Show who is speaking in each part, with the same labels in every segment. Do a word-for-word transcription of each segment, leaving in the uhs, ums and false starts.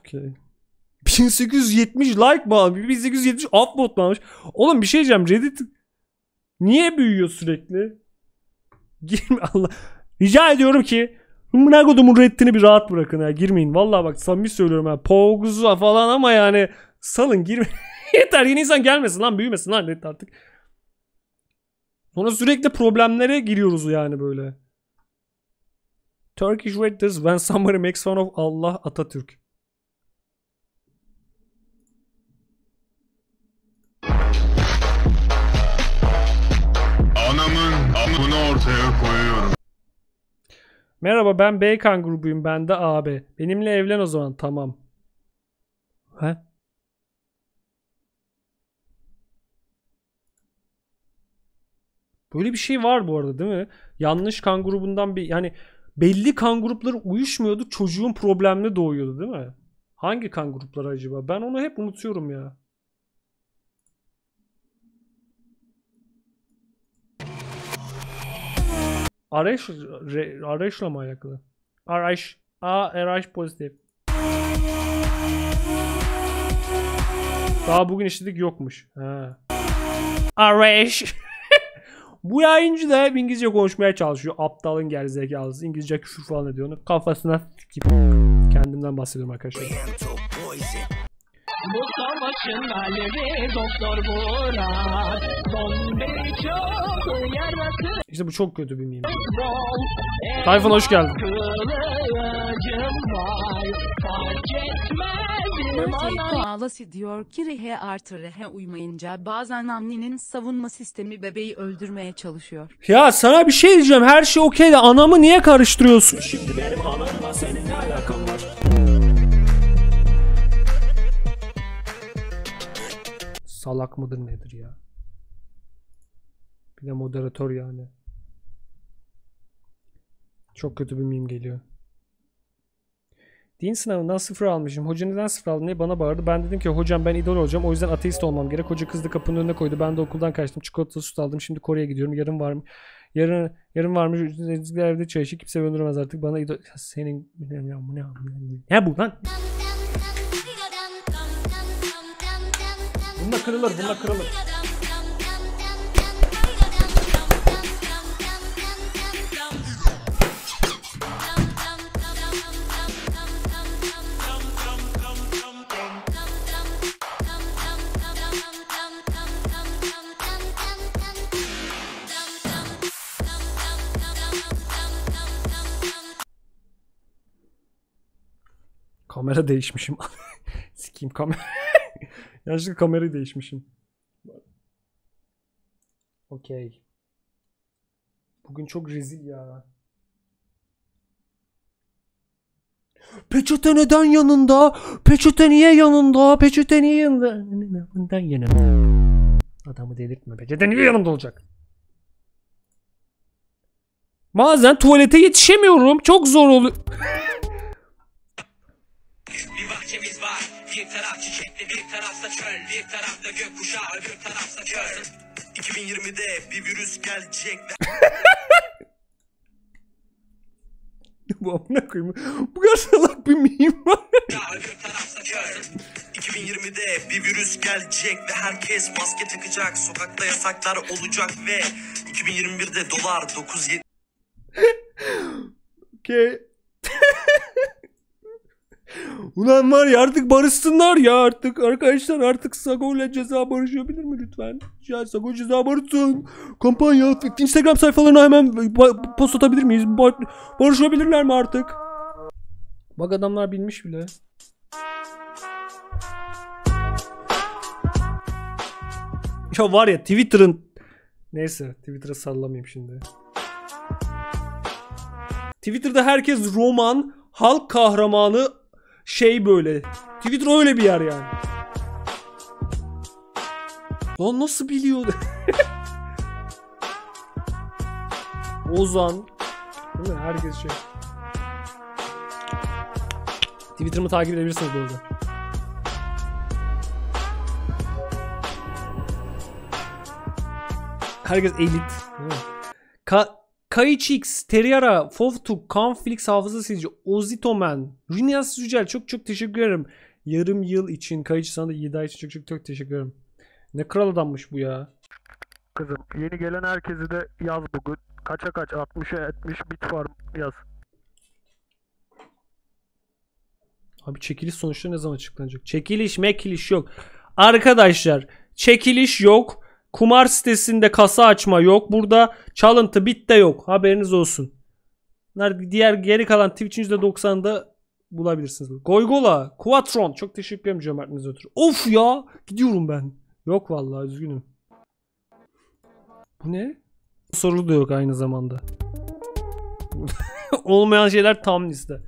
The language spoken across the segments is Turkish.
Speaker 1: Okey. bin sekiz yüz yetmiş like mı almış? bin sekiz yüz yetmiş upvote mu almış? Oğlum bir şey diyeceğim. Reddit niye büyüyor sürekli? Girme Allah. Rica ediyorum ki Mına kodumun Reddit'ini bir rahat bırakın ha. Girmeyin. Vallahi bak samimi söylüyorum ha. Pog'uza falan ama yani salın girmeyin. Yeter yeni insan gelmesin lan, büyümesin lan Reddit artık. Sonra sürekli problemlere giriyoruz yani böyle. Turkish Reddit when somebody makes fun of Allah Atatürk.
Speaker 2: Anamın amını ortaya koyuyorum.
Speaker 1: Merhaba ben Beykan grubuyum, ben de abi. Benimle evlen o zaman, tamam. He? Böyle bir şey var bu arada değil mi? Yanlış kan grubundan bir yani belli kan grupları uyuşmuyordu, çocuğun problemli doğuyordu değil mi? Hangi kan grupları acaba? Ben onu hep unutuyorum ya. Arayış, re, arayışla mı alakalı? Arayış. A, arayış pozitif. Daha bugün işledik yokmuş. Ha. Arayış. Bu yayıncı da hep İngilizce konuşmaya çalışıyor. Aptalın gerizekalısı. İngilizce küfür falan ediyor. Onu kafasına s***. Kendimden bahsediyorum arkadaşlar. Bu savaşın alevi doktor Burak. İşte bu çok kötü bir meme. Tayfun hoş geldin.
Speaker 3: Ağlası diyor ki rehe artı rehe uymayınca bazen annenin savunma sistemi bebeği öldürmeye çalışıyor.
Speaker 1: Ya sana bir şey diyeceğim. Her şey okey de anamı niye karıştırıyorsun? Şimdi benim anamla senin ne alakan var? Salak mıdır nedir ya? Bir de moderatör yani. Çok kötü bir meme geliyor. Din sınavından sıfır almışım. Hoca neden sıfır aldın diye bana bağırdı. Ben dedim ki hocam ben idol olacağım. O yüzden ateist olmam gerek. Hoca kızdı kapının önüne koydu. Ben de okuldan kaçtım. Çikolata süt aldım. Şimdi Kore'ye gidiyorum. Yarın var mı? Yarın yarın varmış. Evde çay içi kimse öldüremez artık. Bana idol... Senin... Ne bu lan? Bununla kırılır. Bununla kırılır. Kamera değişmişim. Sikeyim kamera. Yanlışlıkla kamerayı değişmişim. Okey. Bugün çok rezil ya. Peçete neden yanında? Peçete niye yanında? Peçete niye yanında? Neden yanında? Adamı delirtme. Peçete niye yanımda olacak? Bazen tuvalete yetişemiyorum. Çok zor oluyor.
Speaker 4: Bir bahçemiz var. Bir taraf çiçekli, bir tarafta çöl, bir tarafta gökkuşağı, öbür tarafta köl. iki bin yirmide bir virüs gelecek.
Speaker 1: Bu amına koyayım. Bu kadar salak bir meme var.
Speaker 4: Öbür tarafta köl. iki bin yirmide bir virüs gelecek ve herkes maske takacak. Sokakta yasaklar olacak ve iki bin yirmi birde dolar dokuz yedi.
Speaker 1: Okey. Ulan var ya artık barışsınlar ya artık arkadaşlar, artık Sago ile Ceza barışabilir mi lütfen? Ya Sago Ceza barışsın. Kampanya Instagram sayfalarına hemen post atabilir miyiz? Barışabilirler mi artık? Bak adamlar bilmiş bile. Ya var ya Twitter'ın, neyse Twitter'a sallamayayım şimdi. Twitter'da herkes roman, halk kahramanı şey böyle. Twitter öyle bir yer yani. Lan nasıl biliyor? Ozan. Değil mi? Herkes şey. Twitter'ımı takip edebilirsiniz bu arada. Herkes elit. Ka Kaichix, Teriara, Foftuk, Canflix hafıza silici, Ozitoman, Rinias Yücel çok çok teşekkür ederim. Yarım yıl için Kaichi sana da yedi ay için çok çok çok teşekkür ederim. Ne kral adammış bu ya.
Speaker 5: Kızım yeni gelen herkesi de yaz bugün. Kaça kaç? altmışa yetmiş bit var yaz.
Speaker 1: Abi çekiliş sonuçları ne zaman açıklanacak? Çekiliş mekiliş yok. Arkadaşlar çekiliş yok. Kumar sitesinde kasa açma yok. Burada çalıntı bit de yok. Haberiniz olsun. Bunlar diğer geri kalan Twitch'in yüzde doksanında bulabilirsiniz. Goygola, Quatron çok teşekkür ederim cömertinize ötürü. Of ya gidiyorum ben. Yok vallahi üzgünüm. Bu ne? Soru da yok aynı zamanda. Olmayan şeyler tam liste.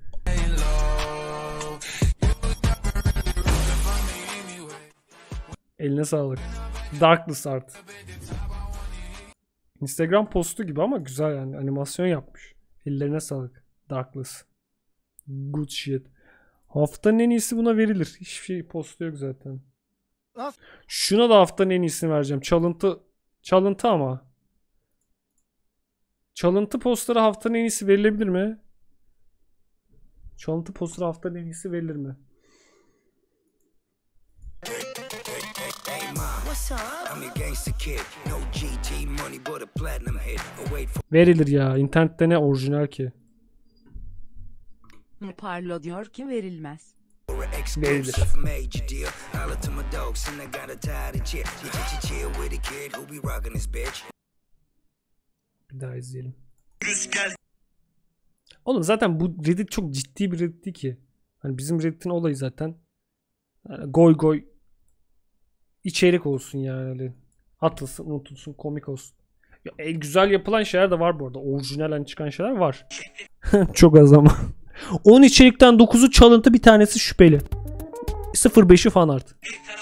Speaker 1: Eline sağlık. Darkless Art. Instagram postu gibi ama güzel yani. Animasyon yapmış. Ellerine sağlık. Darkless. Good shit. Haftanın en iyisi buna verilir. Hiçbir şey postu yok zaten. Şuna da haftanın en iyisini vereceğim. Çalıntı. Çalıntı ama. Çalıntı postları haftanın en iyisi verilebilir mi? Çalıntı postları haftanın en iyisi verilir mi? Verilir ya. İnternette ne orijinal ki?
Speaker 3: Parlo diyor ki verilmez.
Speaker 1: Verilir. Bir daha izleyelim. Oğlum zaten bu Reddit çok ciddi bir Reddit değil ki. Hani bizim Reddit'in olayı zaten yani goy goy içerik olsun yani. Öyle. Atılsın, unutulsun, komik olsun. Ya, e, güzel yapılan şeyler de var bu arada. Orijinalen çıkan şeyler var. Çok az ama. on içerikten dokuzu çalıntı, bir tanesi şüpheli. sıfır beşi fan art.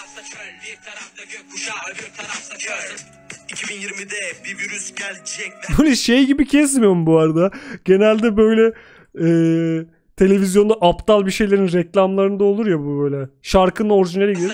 Speaker 4: iki bin yirmide bir virüs gelecek.
Speaker 1: Böyle şey gibi kesmiyorum bu arada. Genelde böyle e, televizyonda aptal bir şeylerin reklamlarında olur ya bu böyle. Şarkının orijinali gibi.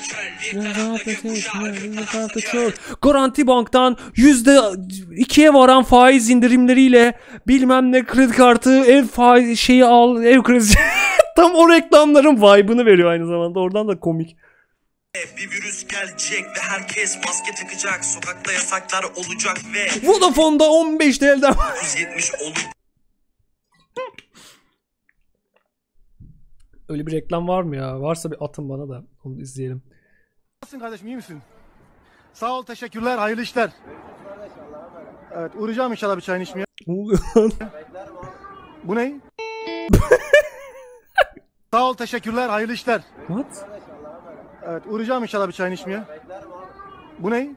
Speaker 1: Garanti Bank'tan yüzde ikiye varan faiz indirimleriyle bilmem ne kredi kartı, ev faiz şeyi al, ev kredisi. Tam o reklamların vibe'ını veriyor aynı zamanda. Oradan da komik.
Speaker 4: Bir virüs gelecek ve herkes maske takacak. Sokakta yasaklar olacak ve
Speaker 1: Vodafone'da on beş T L'den
Speaker 4: yüz yetmiş olacak.
Speaker 1: Öyle bir reklam var mı ya? Varsa bir atın bana da onu izleyelim.
Speaker 6: Nasılsın kardeşim, iyi misin? Sağ ol, teşekkürler, hayırlı işler. Evet, uğrayacağım inşallah bir çayını içmeye. Bu ne? Sağ ol, teşekkürler, hayırlı işler.
Speaker 1: What?
Speaker 6: Evet, uğrayacağım inşallah bir çayını içmeye. Bu ne?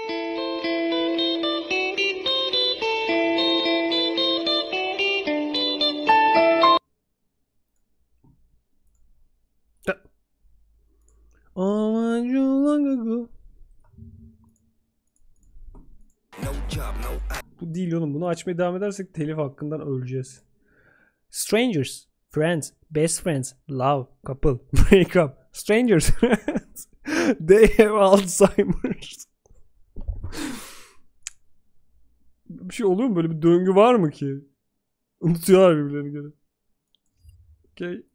Speaker 1: Bu değil oğlum. Bunu açmaya devam edersek telif hakkından öleceğiz. Strangers, friends, best friends, love, couple, break up. Strangers, friends, they have Alzheimer's. Bir şey oluyor mu? Böyle bir döngü var mı ki? Unutuyorlar birbirlerini göre. Okay.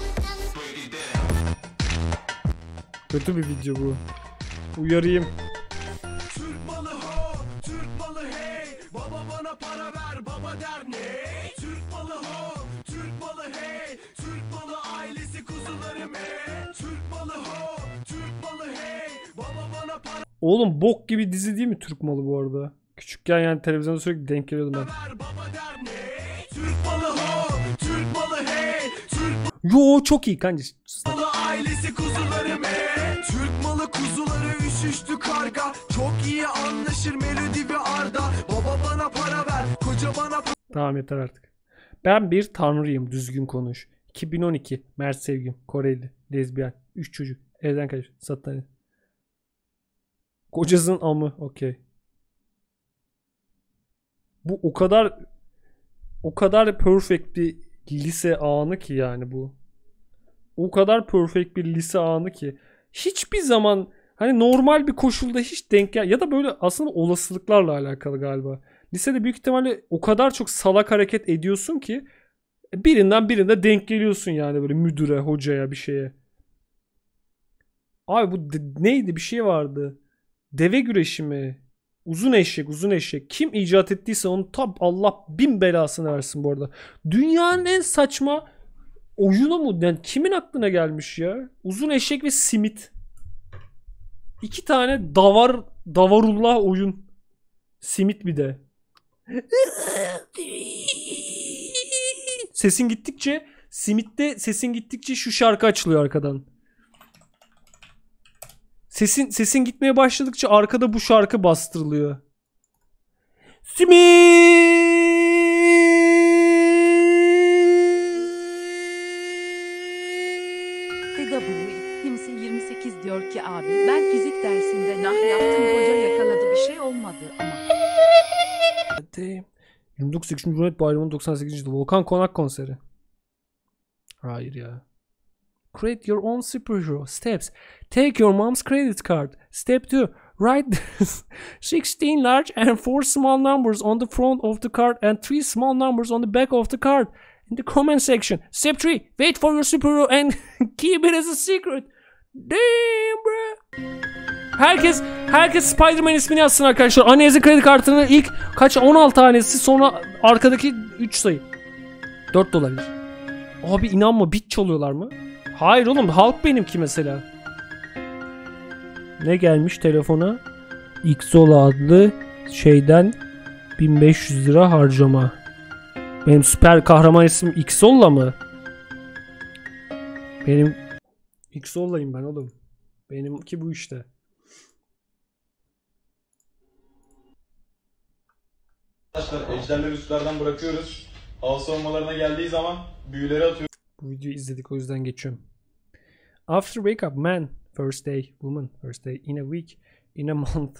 Speaker 1: Kötü bir video bu. Uyarayım.
Speaker 7: Türk malı ho, Türk malı hey. Baba bana para ver, baba der ne? Türk malı ho, Türk malı hey. Türk malı ailesi kuzularım hey. Türk malı ho, Türk malı hey. Baba bana para
Speaker 1: Oğlum bok gibi dizi değil mi Türk malı bu arada? Küçükken yani televizyonda sürekli denk geliyordum ben.
Speaker 7: ver, baba der ne? Türk malı ho, Türk malı hey. Türk
Speaker 1: Yo çok iyi kanka.
Speaker 7: malı ailesi kuzularım hey. Türk malı kuzuları üşüştü karga. Çok iyi anlaşır Melodi ve Arda. Baba bana para ver, koca bana para.
Speaker 1: Tamam yeter artık. Ben bir tanrıyım, düzgün konuş. iki bin on iki Mert Sevgim, Koreli, lezbiyen, üç çocuk, evden kaç, satanist. Kocasının amı, okey. Bu o kadar o kadar perfect bir lise anı ki yani bu. O kadar perfect bir lise anı ki hiçbir zaman hani normal bir koşulda hiç denk gel ya da böyle aslında olasılıklarla alakalı galiba. Lisede büyük ihtimalle o kadar çok salak hareket ediyorsun ki birinden birine denk geliyorsun yani böyle müdüre, hocaya, bir şeye. Abi bu de- neydi, bir şey vardı. Deve güreşi mi? Uzun eşek, uzun eşek. Kim icat ettiyse onu tab Allah bin belasını versin bu arada. Dünyanın en saçma oyunu mu? Yani kimin aklına gelmiş ya? Uzun eşek ve simit. İki tane davar, davarullah oyun. Simit bir de. Sesin gittikçe, simitte sesin gittikçe şu şarkı açılıyor arkadan. Sesin sesin gitmeye başladıkça arkada bu şarkı bastırılıyor. Simit.
Speaker 3: T W kimse yirmi sekiz diyor ki abi ben fizik dersinde nah yaptım hoca yakaladı bir şey olmadı ama.
Speaker 1: yirmi dokuz Ekim Cumhuriyet Bayramı'nın doksan sekizinci yılı Volkan Konak konseri. Hayır ya. Create your own superhero. Steps. Take your mom's credit card. Step two. Write sixteen large and four small numbers on the front of the card and three small numbers on the back of the card in the comment section. Step three. Wait for your superhero and keep it as a secret. Damn bro. Herkes herkes Spider-Man ismini yazsın arkadaşlar. Anez'in kredi kartının ilk kaç on altı tanesi, sonra arkadaki üç sayı. dört de olabilir. Abi inanma, bit çalıyorlar mı? Hayır oğlum, halk benimki mesela. Ne gelmiş telefona? Xola adlı şeyden bin beş yüz lira harcama. Benim süper kahraman ismim Xola mı? Benim Xola'yım ben oğlum. Benimki bu işte.
Speaker 8: Arkadaşlar ejderleri üstlerden bırakıyoruz. Hava savunmalarına geldiği zaman büyüleri atıyoruz.
Speaker 1: Bu videoyu izledik, o yüzden geçiyorum. After wake up, man. First day, woman. First day, in a week, in a month.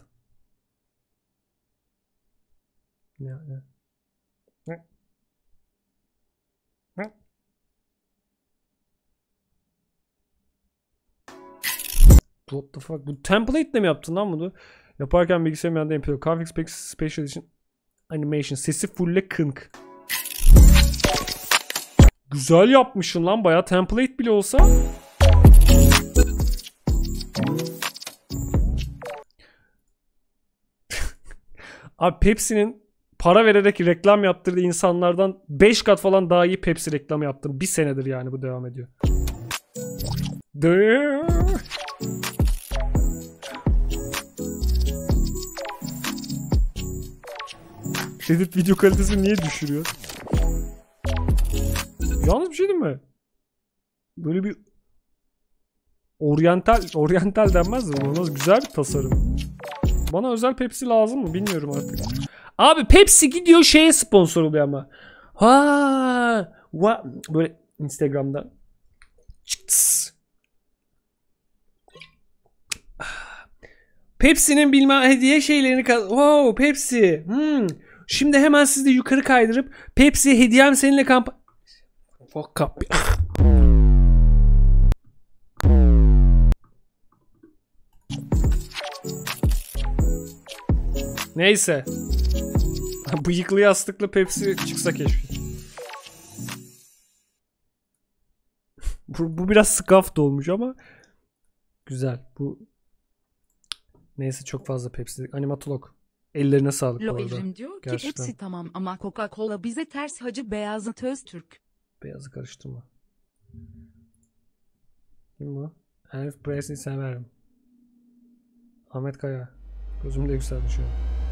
Speaker 1: Ne ne? Ne? Ne? What the fuck? Bu template'le mi yaptın lan bunu? Yaparken bilgisayarım yanında yapıyor. Config Special Edition Animation. Sesi fulle kınk. Güzel yapmışsın lan, bayağı template bile olsa. Abi Pepsi'nin para vererek reklam yaptırdığı insanlardan beş kat falan daha iyi Pepsi reklamı yaptım. Bir senedir yani bu devam ediyor. Edit video kalitesi niye düşürüyor? Yalnız bir şey değil mi? Böyle bir oryantal, oryantal denmez mi? Bu güzel bir tasarım. Bana özel Pepsi lazım mı? Bilmiyorum artık. Abi Pepsi gidiyor şeye sponsor oluyor ama. Ha, va, böyle Instagram'da. Çıks. Pepsi'nin bilmem hediye şeylerini kaz... Wow, Pepsi. Hmm. Şimdi hemen siz de yukarı kaydırıp Pepsi hediyem seninle kamp... Fuck up. Neyse. Bıyıklı yastıklı Pepsi çıksa keşke. bu, bu biraz scuffed olmuş ama güzel. Bu neyse, çok fazla Pepsi. Animatolog. Ellerine sağlık bu arada.
Speaker 3: Loerim diyor ki
Speaker 1: gerçekten.
Speaker 3: hepsi tamam ama Coca-Cola bize ters hacı Beyazıt Öztürk.
Speaker 1: Beyazı karıştırma. Kim bu? Elif Presley severim. Ahmet Kaya. Gözümde yükseldi şu an.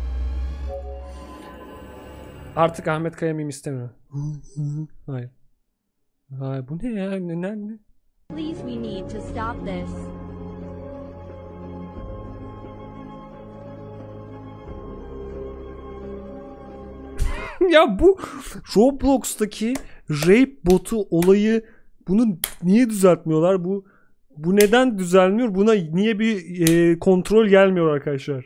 Speaker 1: Artık Ahmet Kaya miyim istemiyorum. Hayır. Hayır, bu ne ya? Ne, ne, ne?
Speaker 9: Please, we need to stop this.
Speaker 1: Ya bu Roblox'taki rape botu olayı, bunu niye düzeltmiyorlar? Bu bu neden düzelmiyor? Buna niye bir e, kontrol gelmiyor arkadaşlar?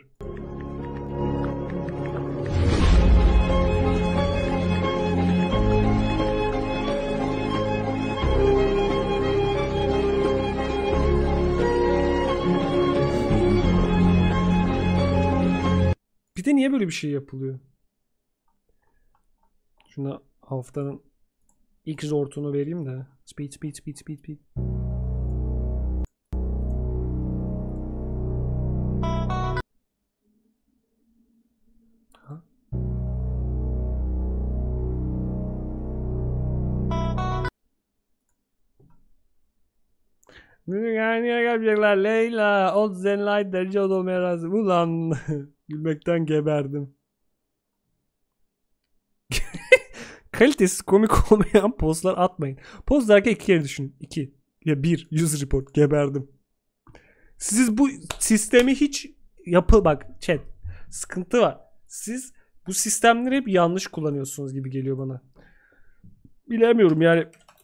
Speaker 1: Bir de niye böyle bir şey yapılıyor? Şuna haftanın ilk zortunu vereyim de. Speed speed speed speed speed. Ha? Yani gelecekler Leyla. Old Zenlight derece olmaya razı. Ulan gülmekten geberdim. Kalitesiz komik olmayan postlar atmayın. Post derken iki kere düşünün. İki. Ya bir. User report. Geberdim. Siz bu sistemi hiç yapı bak chat. Sıkıntı var. Siz bu sistemleri hep yanlış kullanıyorsunuz gibi geliyor bana. Bilemiyorum yani.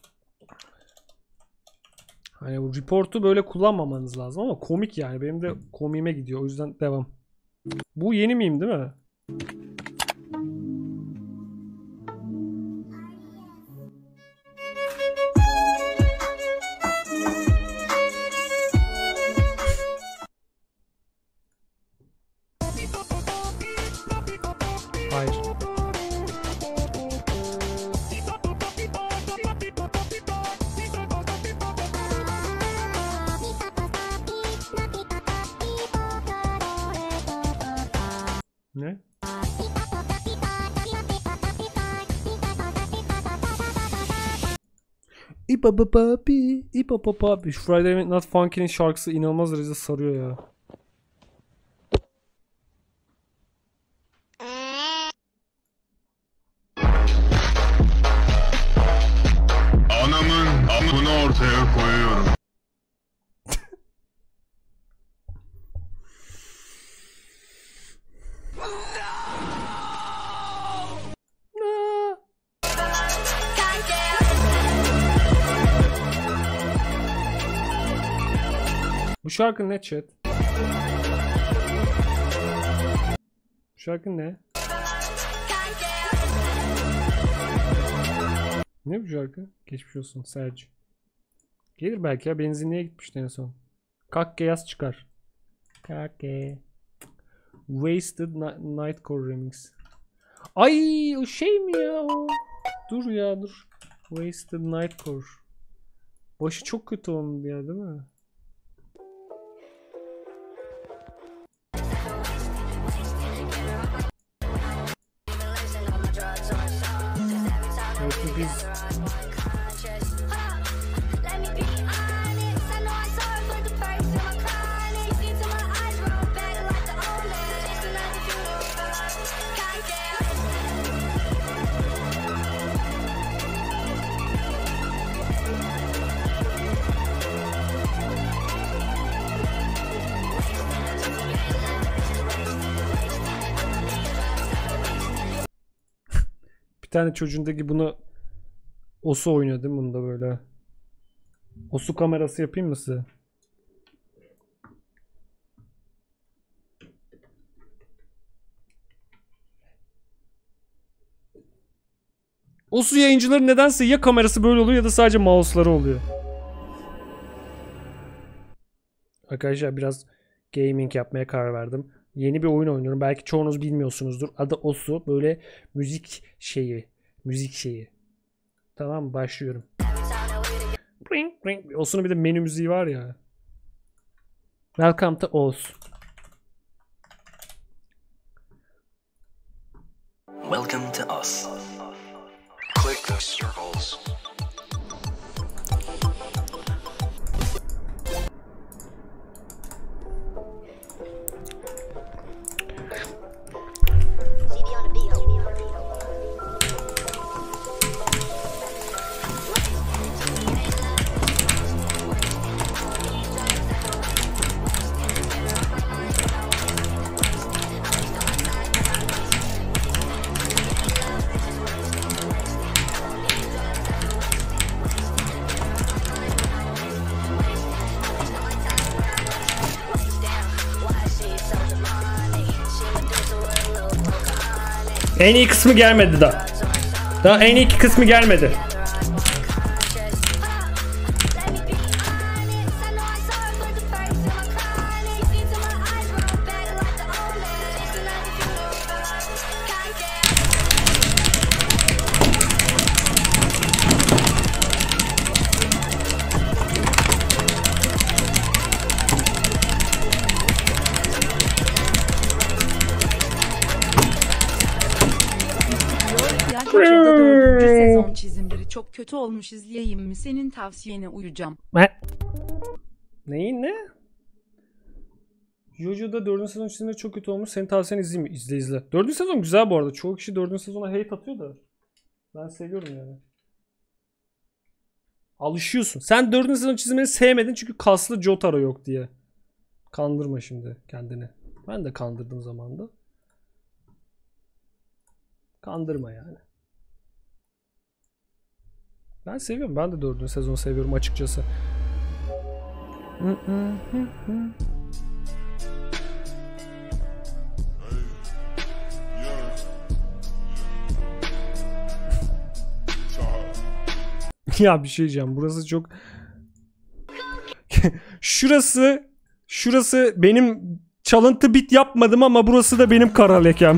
Speaker 1: Hani bu report'u böyle kullanmamanız lazım ama komik yani. Benim de komiğime gidiyor. O yüzden devam. Bu yeni miyim değil mi? Hayır. Ne? İpa papa pi, ipa papa pi. Şu Friday Not Funky'nin şarkısı inanılmaz derecede sarıyor ya.
Speaker 2: Anamın amını ortaya koyuyorum.
Speaker 1: Bu şarkı ne chat? Bu şarkı ne? Ne bu şarkı? Geçmiş olsun Serci. Gelir belki ya, benzinliğe gitmişti en son. Kakke yaz çıkar. Kakke. Wasted Nightcore Remix. Ay o şey mi ya o? Dur ya dur. Wasted Nightcore. Başı çok kötü onun ya değil mi? Evet, biz... Bir tane çocuğundaki bunu Osu oynuyor değil mi bunda böyle? Osu kamerası yapayım mı size? Osu yayıncıları nedense ya kamerası böyle oluyor ya da sadece mouse'ları oluyor. Arkadaşlar biraz gaming yapmaya karar verdim. Yeni bir oyun oynuyorum. Belki çoğunuz bilmiyorsunuzdur. Adı Osu. Böyle müzik şeyi. Müzik şeyi. Tamam, başlıyorum. Ring, ring. Osu'nun bir de menü müziği var ya. Welcome to Oz.
Speaker 10: Welcome to us. Click the circles.
Speaker 1: En iyi kısmı gelmedi daha. Daha en iyi kısmı gelmedi.
Speaker 3: çok kötü olmuş, izleyeyim mi? Senin tavsiyene uyacağım.
Speaker 1: Ne? Neyin ne? Jojo'da dördüncü sezon çizimleri çok kötü olmuş. Senin tavsiyen izleyeyim mi? İzle izle. dördüncü sezon güzel bu arada. Çoğu kişi dördüncü sezona hate atıyor da. Ben seviyorum yani. Alışıyorsun. Sen dördüncü sezon çizimleri sevmedin çünkü kaslı Jotaro yok diye. Kandırma şimdi kendini. Ben de kandırdım zamanında. Kandırma yani. Ben seviyorum. Ben de dördüncü sezonu seviyorum açıkçası. Ya bir şey diyeceğim. Burası çok... şurası... Şurası benim çalıntı bit yapmadım ama burası da benim kara lekem.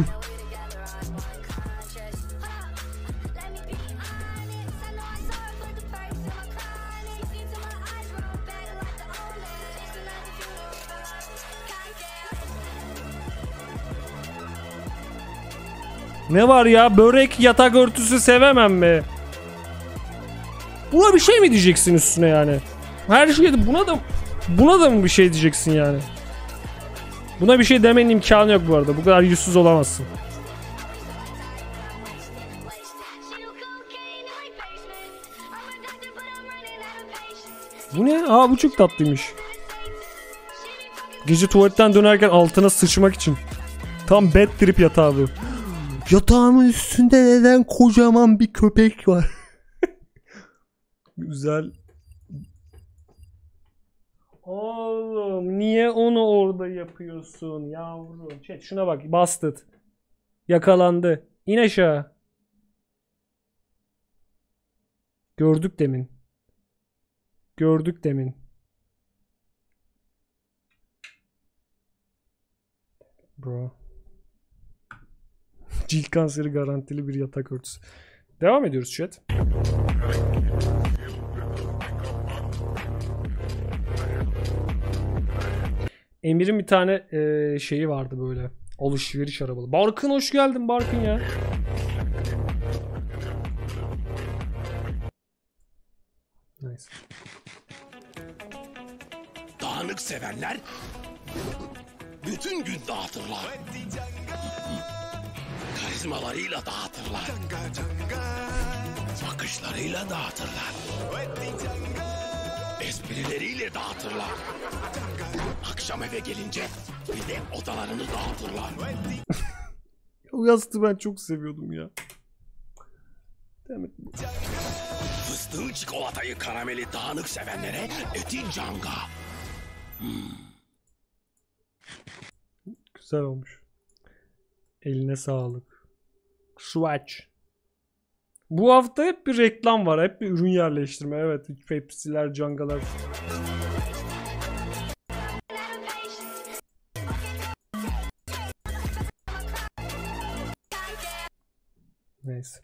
Speaker 1: Ne var ya? Börek, yatak örtüsü sevemem mi? Buna bir şey mi diyeceksin üstüne yani? Her şeyde buna da buna da mı bir şey diyeceksin yani? Buna bir şey demenin imkanı yok bu arada. Bu kadar yüzsüz olamazsın. Bu ne? Aa bu çok tatlıymış. Gece tuvaletten dönerken altına sıçmak için. Tam bad trip yatağı bu. Yatağımın üstünde neden kocaman bir köpek var? Güzel. Oğlum niye onu orada yapıyorsun yavrum? Chat şuna bak. Busted. Yakalandı. İn aşağı. Gördük demin. Gördük demin. Bro. Cilt kanseri garantili bir yatak örtüsü. Devam ediyoruz chat. Emir'in bir tane e, şeyi vardı böyle. Alışveriş arabalı. Barkın hoş geldin Barkın ya. Nice.
Speaker 7: Dağınık sevenler bütün gün dağıtırlar. Karizmalarıyla dağıtırlar. Bakışlarıyla dağıtırlar. Esprileriyle dağıtırlar. Akşam eve gelince bir de odalarını dağıtırlar.
Speaker 1: O yastığı ben çok seviyordum ya. Demek.
Speaker 7: Fıstığı, çikolatayı, karameli dağınık sevenlere eti canga. Hmm.
Speaker 1: Güzel olmuş. Eline sağlık. Swatch. Bu hafta hep bir reklam var. Hep bir ürün yerleştirme. Evet. Pepsi'ler, cangalar. Neyse.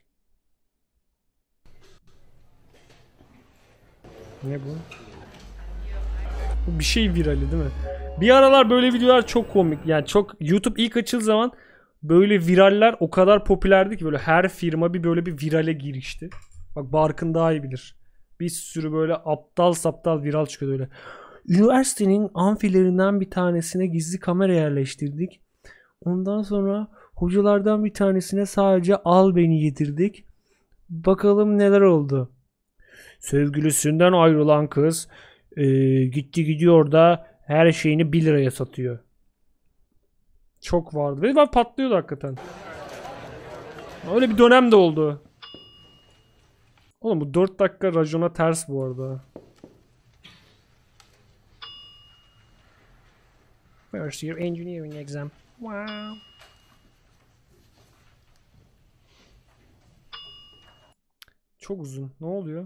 Speaker 1: Ne bu? Bu bir şey virali değil mi? Bir aralar böyle videolar çok komik. Yani çok YouTube ilk açıldığı zaman böyle viraller o kadar popülerdi ki böyle her firma bir böyle bir virale girişti. Bak Barkın daha iyi bilir. Bir sürü böyle aptal saptal viral çıkıyordu öyle. Üniversitenin amfilerinden bir tanesine gizli kamera yerleştirdik. Ondan sonra hocalardan bir tanesine sadece al beni yedirdik. Bakalım neler oldu. Sevgilisinden ayrılan kız e, gitti gidiyor da her şeyini bir liraya satıyor. Çok vardı. Ve ben patlıyordu hakikaten. Öyle bir dönem de oldu. Oğlum bu dört dakika racona ters bu arada. Where's your engineering exam? Wow. Çok uzun. Ne oluyor?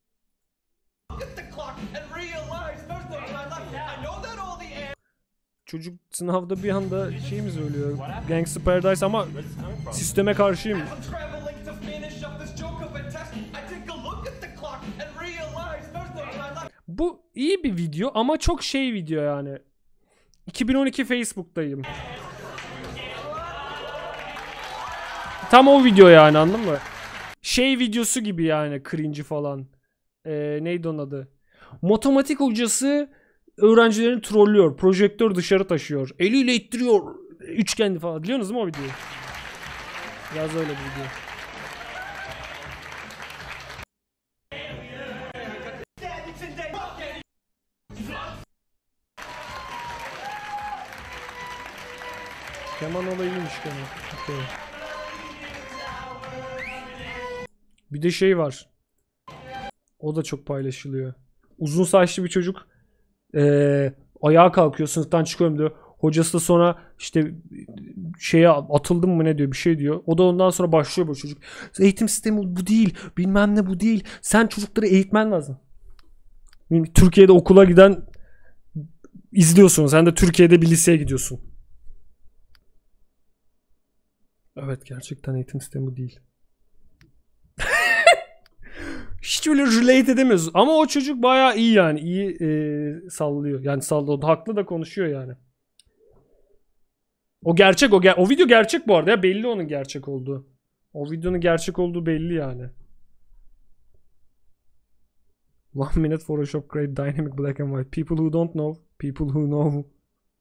Speaker 1: Çocuk sınavda bir anda şey mi söylüyor? Gangsta Paradise ama sisteme karşıyım. Bu iyi bir video ama çok şey video yani. iki bin on iki Facebook'tayım. Tam o video yani, anladın mı? Şey videosu gibi yani, cringe'i falan. Ee, neydi onun adı? Matematik hocası öğrencilerini trollüyor. Projektör dışarı taşıyor. Eliyle ittiriyor. Üçgen falan. Biliyorsunuz değil mi o videoyu? Biraz öyle bir video. Keman olayıymış gene. Okay. Bir de şey var. O da çok paylaşılıyor. Uzun saçlı bir çocuk ee, ayağa kalkıyor, sınıftan çıkıyorum diyor. Hocası da sonra işte şeye atıldım mı ne diyor, bir şey diyor. O da ondan sonra başlıyor bu çocuk. Eğitim sistemi bu değil, bilmem ne bu değil. Sen çocukları eğitmen lazım. Türkiye'de okula giden izliyorsun. Sen de Türkiye'de bir liseye gidiyorsun. Evet, gerçekten eğitim sistemi bu değil. Hiç öyle relate edemiyoruz. Ama o çocuk bayağı iyi yani. İyi e, sallıyor. Yani sallıyor. Haklı da konuşuyor yani. O gerçek. O, ger o video gerçek bu arada ya. Belli onun gerçek olduğu. O videonun gerçek olduğu belli yani. One minute Photoshop create dynamic black and white. People who don't know. People who know.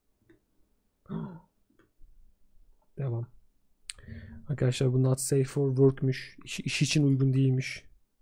Speaker 1: Devam. Arkadaşlar bu not safe for work'muş. İş, iş için uygun değilmiş.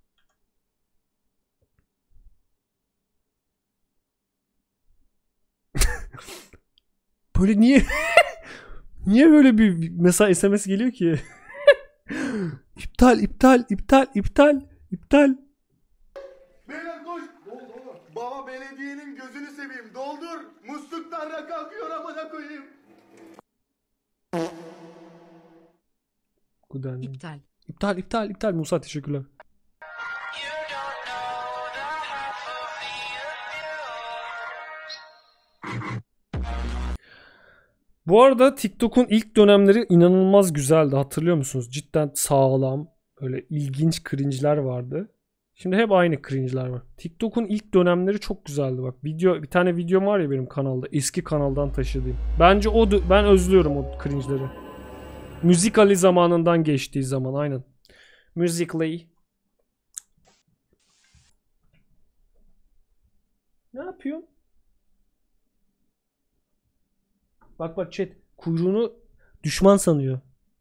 Speaker 1: Böyle niye niye böyle bir mesela S M S geliyor ki? İptal, iptal, iptal, iptal, iptal.
Speaker 6: Beyler koş. Baba belediyenin gözünü seveyim. Doldur. Musluktan rak kalkıyor amına koyayım.
Speaker 3: İptal.
Speaker 1: İptal, iptal, iptal. Musa teşekkürler. Bu arada TikTok'un ilk dönemleri inanılmaz güzeldi. Hatırlıyor musunuz? Cidden sağlam, böyle ilginç cringe'ler vardı. Şimdi hep aynı cringe'ler var. TikTok'un ilk dönemleri çok güzeldi bak. Video, bir tane videom var ya benim kanalda. Eski kanaldan taşıdığım. Bence o, ben özlüyorum o cringe'leri. Musical.ly zamanından geçtiği zaman aynen. Musical.ly. Ne yapıyor? Bak bak chat. Kuyruğunu düşman sanıyor.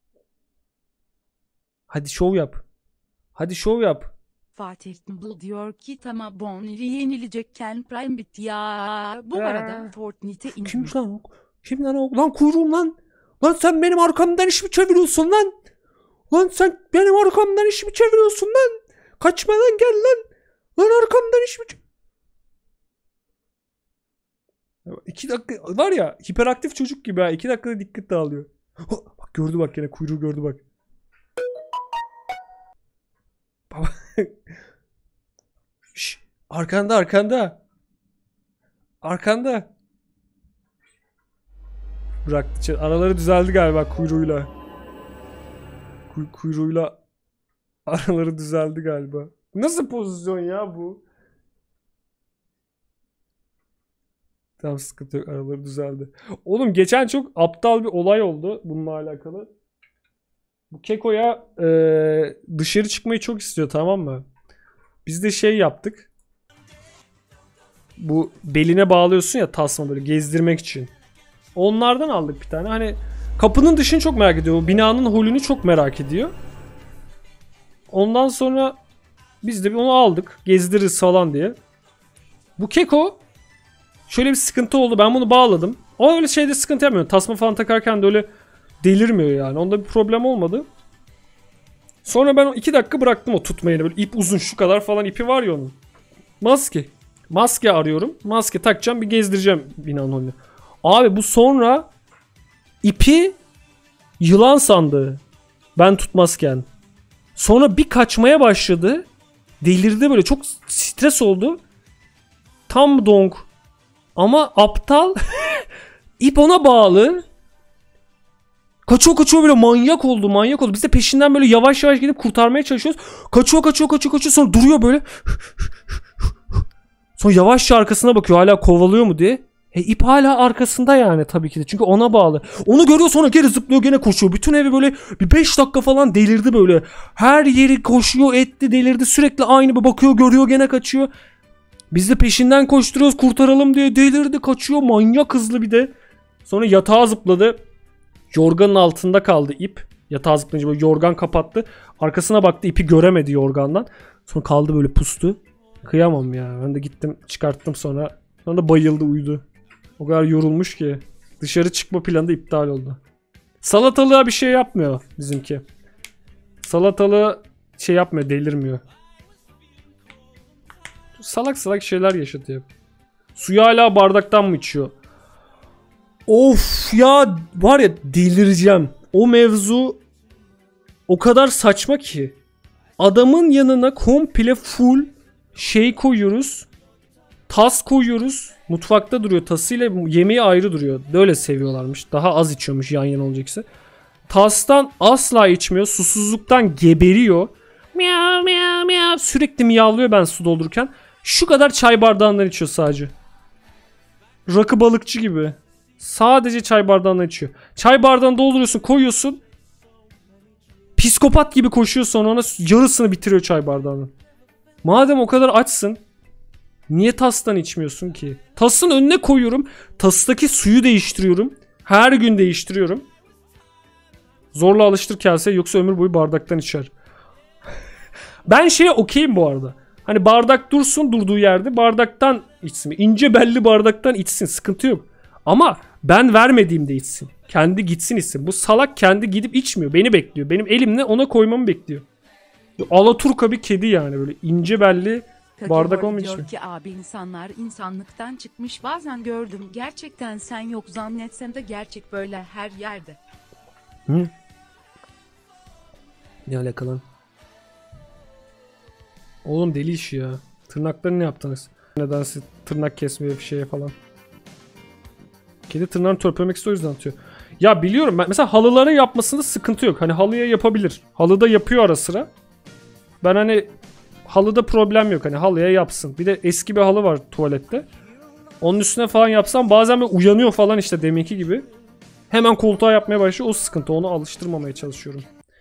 Speaker 1: Hadi şov yap. Hadi şov yap.
Speaker 3: Fatih Nubul diyor ki tamam Bonnie yenilecekken Prime bitti ya. Bu
Speaker 1: Ee,
Speaker 3: arada Fortnite'e indi.
Speaker 1: Kim lan o? Kim lan o? Lan kuyruğum lan. Lan sen benim arkamdan iş mi çeviriyorsun lan? Lan sen benim arkamdan iş mi çeviriyorsun lan? Kaçma lan, gel lan. Lan arkamdan iş mi çeviriyorsun? İki dakika var ya, hiperaktif çocuk gibi ha. İki dakikada dikkat dağılıyor. Bak gördü, bak yine kuyruğu gördü bak. Baba. Şş, arkanda arkanda. Arkanda. Bıraktı. Araları düzeldi galiba kuyruğuyla. Kuy kuyruğuyla araları düzeldi galiba. Nasıl pozisyon ya bu? Tamam, sıkıntı yok, araları düzeldi. Oğlum geçen çok aptal bir olay oldu bununla alakalı. Bu Keko'ya e, dışarı çıkmayı çok istiyor, tamam mı? Biz de şey yaptık. Bu beline bağlıyorsun ya tasma, böyle gezdirmek için. Onlardan aldık bir tane. Hani kapının dışını çok merak ediyor. Binanın holünü çok merak ediyor. Ondan sonra biz de onu aldık. Gezdiririz falan diye. Bu Keko şöyle bir sıkıntı oldu. Ben bunu bağladım. O öyle şeyde sıkıntı yapmıyor. Tasma falan takarken de öyle delirmiyor yani. Onda bir problem olmadı. Sonra ben iki dakika bıraktım o tutmayını. Böyle ip uzun, şu kadar falan ipi var ya onun. Maske. Maske arıyorum. Maske takacağım, bir gezdireceğim binanın holünü. Abi bu sonra ipi yılan sandı. Ben tutmazken. Sonra bir kaçmaya başladı. Delirdi böyle. Çok stres oldu. Tam donk. Ama aptal. İp ona bağlı. Kaçıyor kaçıyor, böyle manyak oldu manyak oldu. Biz de peşinden böyle yavaş yavaş gidip kurtarmaya çalışıyoruz. Kaçıyor kaçıyor kaçıyor kaçıyor. Sonra duruyor böyle. Sonra yavaşça arkasına bakıyor, hala kovalıyor mu diye. E ip hala arkasında yani tabii ki de. Çünkü ona bağlı. Onu görüyor, sonra geri zıplıyor, gene koşuyor. Bütün evi böyle bir beş dakika falan delirdi böyle. Her yeri koşuyor, etti, delirdi. Sürekli aynı bir bakıyor, görüyor, gene kaçıyor. Biz de peşinden koşturuyoruz, kurtaralım diye, delirdi, kaçıyor. Manyak hızlı bir de. Sonra yatağa zıpladı. Yorganın altında kaldı ip. Yatağa zıplayınca böyle yorgan kapattı. Arkasına baktı, ipi göremedi yorgandan. Sonra kaldı böyle, pustu. Kıyamam ya. Ben de gittim çıkarttım sonra. Sonra da bayıldı, uyudu. O kadar yorulmuş ki. Dışarı çıkma planı da iptal oldu. Salatalığa bir şey yapmıyor bizimki. Salatalığı şey yapmıyor, delirmiyor. Salak salak şeyler yaşatıyor. Suyu hala bardaktan mı içiyor? Of ya, var ya, delireceğim. O mevzu o kadar saçma ki. Adamın yanına komple full şey koyuyoruz. Tas koyuyoruz. Mutfakta duruyor. Tasıyla yemeği ayrı duruyor. Böyle seviyorlarmış. Daha az içiyormuş yan yana olacaksa. Tastan asla içmiyor. Susuzluktan geberiyor. Miyav miyav miyav. Sürekli miyavlıyor ben su doldururken. Şu kadar çay bardağından içiyor sadece. Rakı balıkçı gibi. Sadece çay bardağından içiyor. Çay bardağını dolduruyorsun, koyuyorsun. Psikopat gibi koşuyor, sonra ona yarısını bitiriyor çay bardağının. Madem o kadar açsın, niye tastan içmiyorsun ki? Tasın önüne koyuyorum. Tastaki suyu değiştiriyorum. Her gün değiştiriyorum. Zorla alıştır kaseye, yoksa ömür boyu bardaktan içer. Ben şeye okeyim bu arada. Hani bardak dursun durduğu yerde, bardaktan içsin. İnce belli bardaktan içsin, sıkıntı yok. Ama ben vermediğimde içsin. Kendi gitsin içsin. Bu salak kendi gidip içmiyor. Beni bekliyor. Benim elimle ona koymamı bekliyor. Alaturka bir kedi yani, böyle ince belli bardak olmuyor içmiyor.
Speaker 3: Diyor ki abi, insanlar insanlıktan çıkmış, bazen gördüm. Gerçekten sen yok zannetsem de gerçek böyle her yerde.
Speaker 1: Hı? Ne alakalı? Oğlum deli işi ya. Tırnaklarını ne yaptınız? Nedense tırnak kesmeye bir şeye falan. Kedi tırnağını törpülemek istiyor, o yüzden atıyor. Ya biliyorum ben mesela halılara yapmasında sıkıntı yok. Hani halıya yapabilir. Halıda yapıyor ara sıra. Ben hani halıda problem yok. Hani halıya yapsın. Bir de eski bir halı var tuvalette. Onun üstüne falan yapsam bazen böyle uyanıyor falan, işte deminki gibi. Hemen koltuğa yapmaya başlıyor. O sıkıntı. Onu alıştırmamaya çalışıyorum.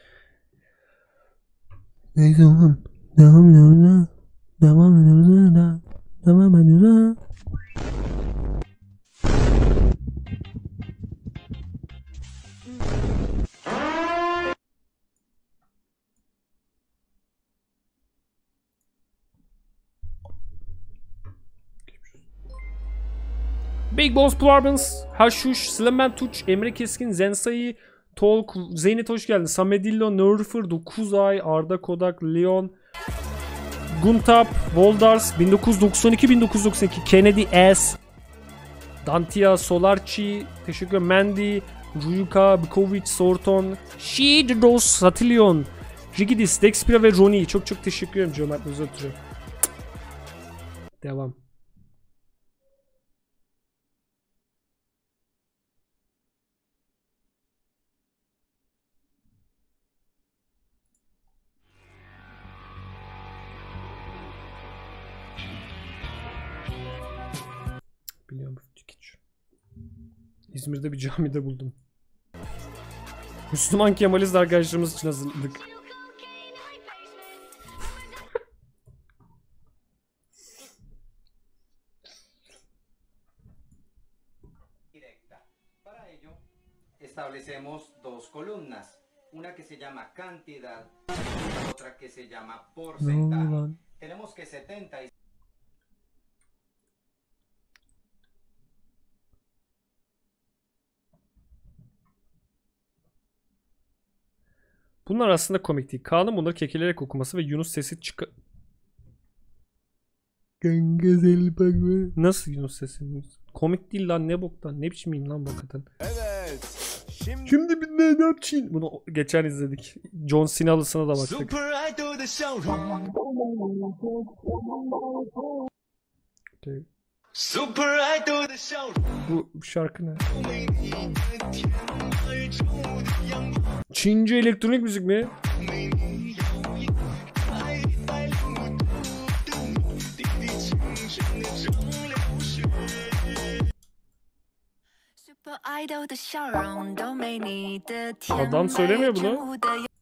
Speaker 1: Neyse oğlum. Devam ediyoruz. Devam ediyoruz. Devam ediyoruz. Big Boss Plarbans, Haşuş, Slemen Tuç, Emre Keskin, Zensai, Tolk, Zeynep hoş geldin. Samedillo, Nerfer, dokuz ay, Arda Kodak, Leon, Guntap, Voldars, bin dokuz yüz doksan iki bin dokuz yüz doksan iki, Kennedy S, Dantia, Solarchi, teşekkür ederim. Mandy, Ruyuka, Bikovic, Sorton, Shidros, Satilion, Rigidis, Dexpira ve Ronnie. Çok çok teşekkür ederim cömertliğinize ötürü. Devam. Biliyorum. İzmir'de bir camide buldum. Müslüman Kemalist arkadaşlarımız için hazırladık.
Speaker 11: Para ello establecemos dos columnas, una que se llama cantidad y otra que se llama porcentaje. Tenemos que setenta y
Speaker 1: Bunlar aslında komik değil. Kaan'ın bunları kekelerek okuması ve Yunus sesi çık... Nasıl Yunus sesi? Komik değil lan, ne boktan. Ne biçimiyim lan bakatan.
Speaker 7: Evet. Şimdi,
Speaker 1: Şimdi bir ne ne yapayım? Bunu geçen izledik. John Cena'lısına da baktık.
Speaker 7: Super Idol The Show.
Speaker 1: Okay.
Speaker 7: Super Idol The Show.
Speaker 1: Bu, bu şarkı ne? Çince elektronik müzik mi? Adam söylemiyor bunu.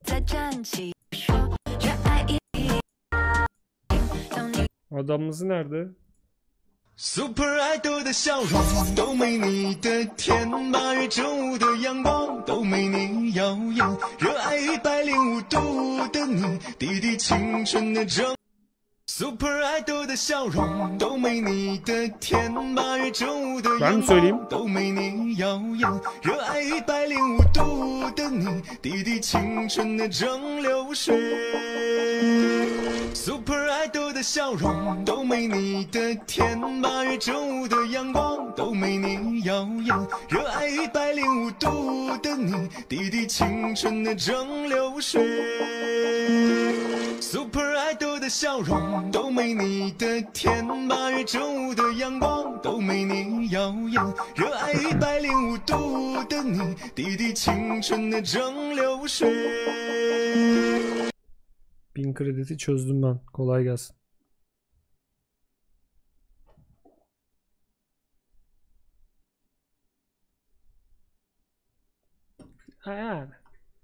Speaker 1: Adamımız nerede?
Speaker 7: Super Idol 的笑容都没你的甜，八月正午的阳光都没你耀眼，热爱一百零五度的你，滴滴青春的正。Super Idol 的笑容都没你的甜，八月正午的阳光都没你耀眼，热爱一百零五度的你，滴滴青春的正流水。Super Idol 的笑容都没你的甜，八月正午的阳光都没你耀眼，热爱一百零五度的你，滴滴青春的正流水。Super Idol 的笑容都没你的甜，八月正午的阳光都没你耀眼，热爱一百零五度的你，滴滴青春的正流水。
Speaker 1: Bin kredisi çözdüm ben. Kolay gelsin. Ha yani.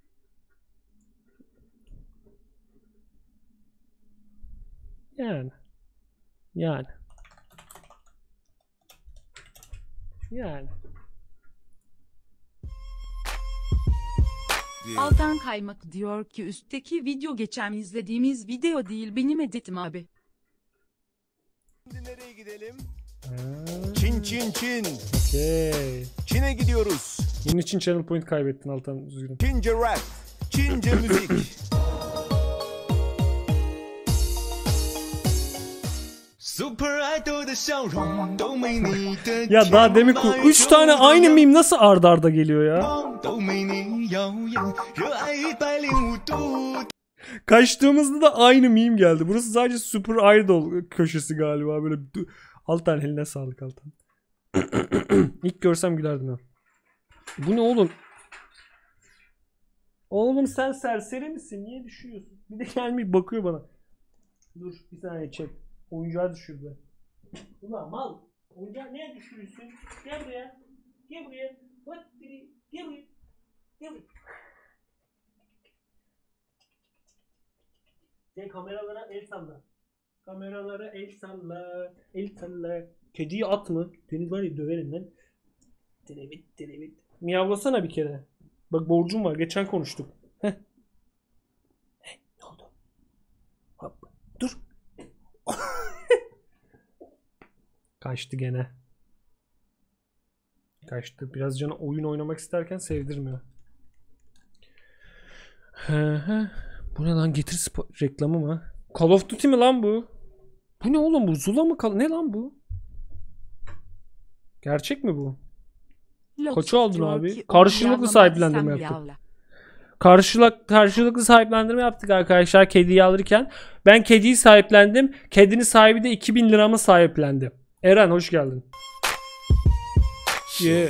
Speaker 1: Yani. Yani. Yani.
Speaker 3: Altan Kaymak diyor ki üstteki video geçen izlediğimiz video değil benim editim abi.
Speaker 7: Şimdi nereye gidelim?
Speaker 1: Ha.
Speaker 7: Çin Çin Çin.
Speaker 1: Okay.
Speaker 7: Çin'e gidiyoruz.
Speaker 1: Bunun için channel point kaybettin Altan, üzgünüm.
Speaker 7: Çince rap, Çince müzik. Super Idol 的笑容都没你的
Speaker 1: Ya daha demin ku üç tane aynı meme nasıl arda arda geliyor ya? Kaçtığımızda da aynı meme geldi. Burası sadece Super Idol köşesi galiba. Böyle Altan, eline sağlık Altan. İlk görsem gülerdim ha. Bu ne oğlum? Oğlum sen serseri misin? Niye düşüyorsun? Bir de gelmiş bakıyor bana. Dur bir saniye çek. Oyuncağı düşürdü. Ulan mal. Oyuncağı niye düşürüyorsun? Gel buraya. Gel buraya. Gel buraya. Gel buraya. Sen kameralara el salla. Kameralara el salla. El salla. Kediyi at mı? Seni var ya döverim lan. Denevit denevit. Miyavlasana bir kere. Bak borcum var. Geçen konuştuk. Heh. Hey, ne oldu? Hop. Dur. Kaçtı gene. Kaçtı. Biraz canı oyun oynamak isterken sevdirmiyor. Bu ne lan? Getir Sp- reklamı mı? Call of Duty mi lan bu? Bu ne oğlum bu? Zula mı? Kal- ne lan bu? Gerçek mi bu? Koçu aldın abi. Karşılıklı sahiplendirme yaptık. Karşılık, karşılıklı sahiplendirme yaptık arkadaşlar kediyi alırken. Ben kediyi sahiplendim. Kedinin sahibi de iki bin liramı sahiplendi. Eren hoş geldin. Yeah.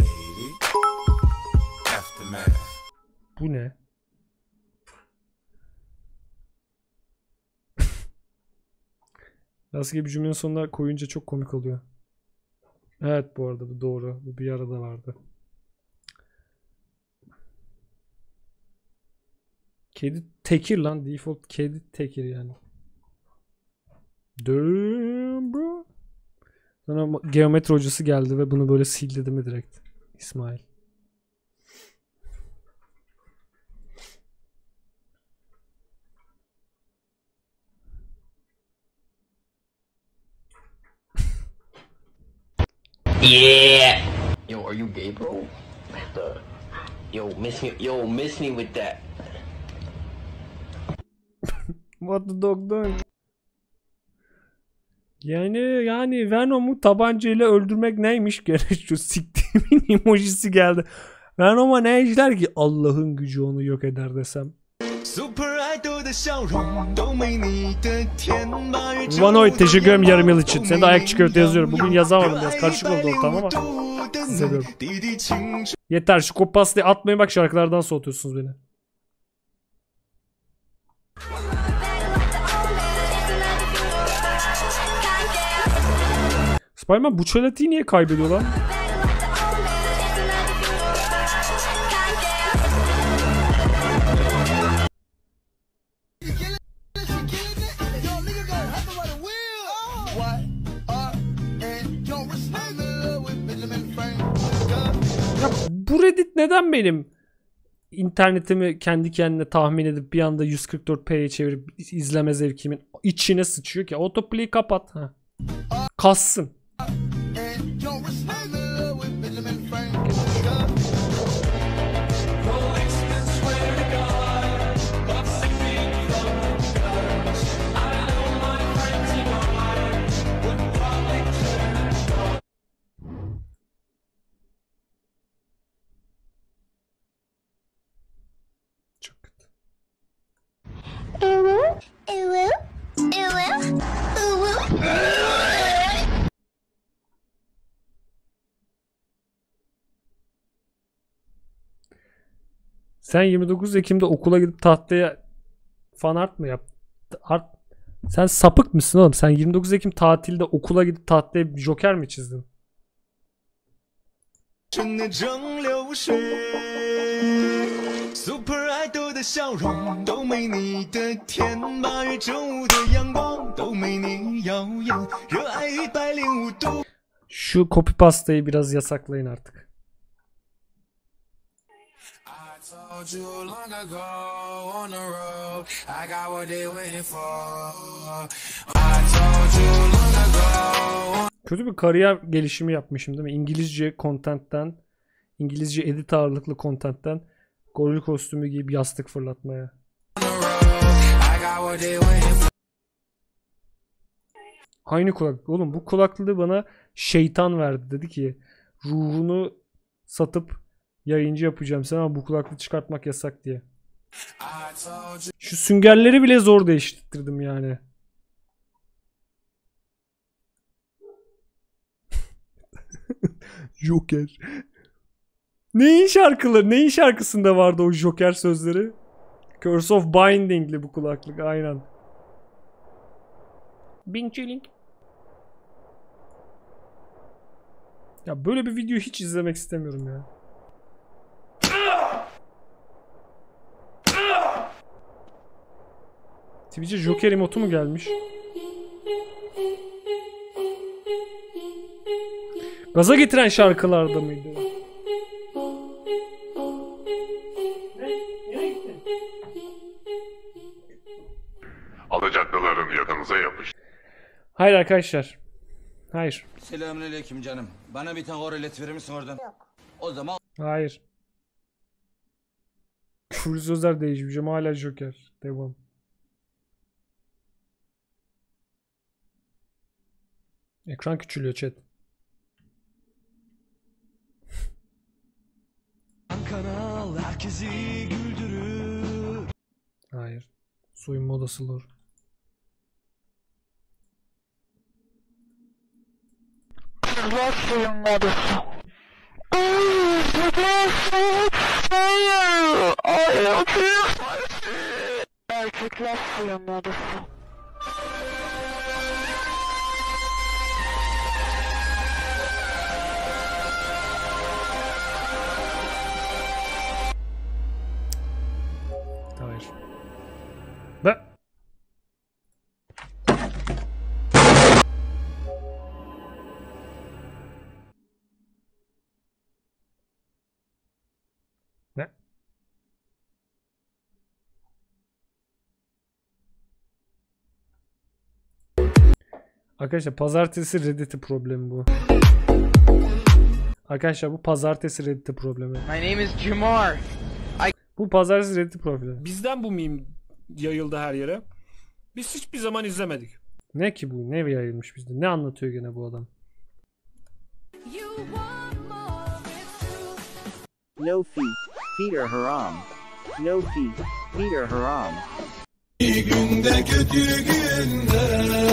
Speaker 1: Bu ne? Rastgele bir cümlenin sonuna koyunca çok komik oluyor. Evet bu arada bu doğru. Bu bir arada vardı. Kedi tekir lan. Default kedi tekir yani. Damn bro. Sonra geometri hocası geldi ve bunu böyle sildi değil mi direkt? İsmail.
Speaker 12: Yeah. Yo, are you gay, bro? The, yo, miss me. Yo, miss me with that.
Speaker 1: What the dog doing? Yani yani Venom'u tabancayla öldürmek neymiş gene şu siktiğimin emojisi geldi. Venom'a ne işler ki Allah'ın gücü onu yok eder desem. Vanoy teşekkür ederim yarım yıl için. Sen de ayak çikolata yazıyorum. Bugün yazamadım biraz karışık oldu ortam ama seviyorum. Yeter şu kopaslayı atmayın bak şarkılardan soğutuyorsunuz beni. Spiderman bu çöletiyi niye kaybediyor lan? bu Reddit neden benim internetimi kendi kendine tahmin edip bir anda yüz kırk dört p'ye çevirip izleme zevkimin içine sıçıyor ki? Autoplay'i kapat. Ha. Kassın. Sen yirmi dokuz Ekim'de okula gidip tahtaya fan art mı yaptın? Art... Sen sapık mısın oğlum? Sen yirmi dokuz Ekim tatilde okula gidip tahtaya Joker mi çizdin? Şu copy pastayı biraz yasaklayın artık. Kötü bir kariyer gelişimi yapmışım değil mi? İngilizce content'ten, İngilizce edit ağırlıklı content'ten goril kostümü giyip yastık fırlatmaya. Aynı kulaklık. Oğlum bu kulaklığı bana şeytan verdi. Dedi ki ruhunu satıp yayıncı yapacağım sen ama bu kulaklığı çıkartmak yasak diye. Şu süngerleri bile zor değiştirdim yani. Joker. Neyin şarkıları? Neyin şarkısında vardı o Joker sözleri? Curse of Binding'li bu kulaklık aynen. Bing chilling. Ya böyle bir video hiç izlemek istemiyorum ya. Twitch'e Joker emotu mu gelmiş? Gaza getiren şarkılarda mıydı?
Speaker 2: Alacaklıların yakınıza yapış.
Speaker 1: Hayır arkadaşlar. Hayır.
Speaker 13: Selamünaleyküm canım. Bana bir tane oralet verir misin oradan? Yok. O zaman...
Speaker 1: Hayır. Küfür sözler değişmiş ama hala Joker. Devam. Ekran küçülüyor chat.
Speaker 7: Kanal herkesi güldürür.
Speaker 1: Hayır. Soyunma odası olur.
Speaker 14: Kızlar soyunma odası. Erkekler soyunma odası.
Speaker 1: Hayır. Be. Ne? Arkadaşlar pazartesi Reddit'i problemi bu. Arkadaşlar bu pazartesi Reddit'i problemi.
Speaker 15: My name is Jamar. I...
Speaker 1: Bu pazartesi Reddit'i problemi.
Speaker 16: Bizden bu meme yayıldı her yere. Biz hiçbir zaman izlemedik.
Speaker 1: Ne ki bu? Ne yayılmış bizde? Ne anlatıyor gene bu adam?
Speaker 17: No feet. Feet are haram. No feet. Feet are haram.
Speaker 7: İyi günde kötü günde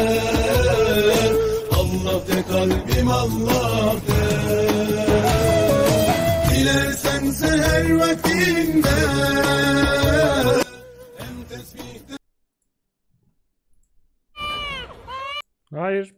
Speaker 7: Allah de kalbim Allah de. Dilersen seher vaktinde hem tesbihte.
Speaker 1: Hayır.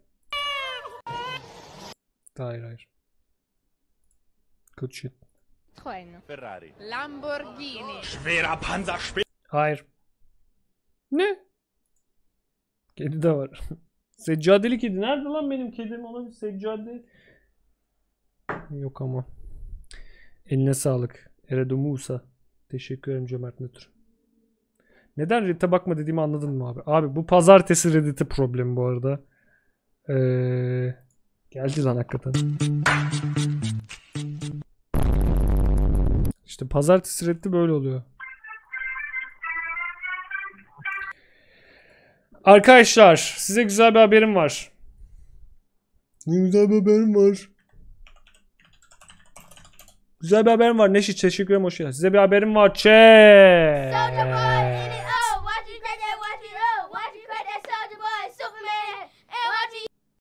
Speaker 1: Hayır hayır. Good shit.
Speaker 18: Ferrari. Lamborghini.
Speaker 16: Schwerer Panzer.
Speaker 1: Hayır. Ne? Kedi de var. Seccadeli kedi. Nerede lan benim kedim? Ona bir seccade. Yok ama. Eline sağlık. Eredo Musa. Teşekkür ederim cömert nötr. Neden Reddit'e bakma dediğimi anladın mı abi? Abi bu pazartesi Reddit'i problemi bu arada. Ee, geldi lan hakikaten. İşte pazartesi Reddit'i böyle oluyor. Arkadaşlar size güzel bir haberim var. Güzel bir haberim var. Güzel bir haberim var. Neşit teşekkür ederim. Hoş geldin. Size bir haberim var. Çeee.